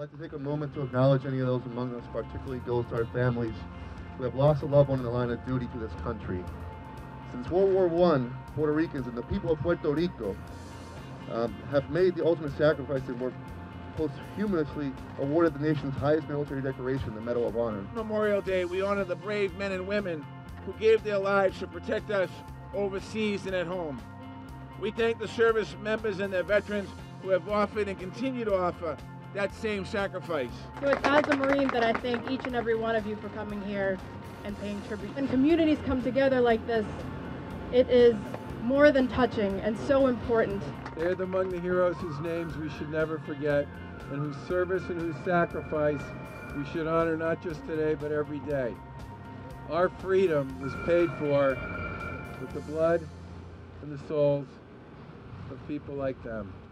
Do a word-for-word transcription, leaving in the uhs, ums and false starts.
like to take a moment to acknowledge any of those among us, particularly those to our families who have lost a loved one in the line of duty to this country. Since World War One, Puerto Ricans and the people of Puerto Rico um, have made the ultimate sacrifice and were posthumously awarded the nation's highest military decoration, the Medal of Honor. Memorial Day, we honor the brave men and women who gave their lives to protect us overseas and at home. We thank the service members and their veterans who have offered and continue to offer that same sacrifice. So it's as a Marine that I thank each and every one of you for coming here and paying tribute. When communities come together like this, it is more than touching and so important. They're among the heroes whose names we should never forget and whose service and whose sacrifice we should honor not just today but every day. Our freedom was paid for with the blood and the souls of people like them.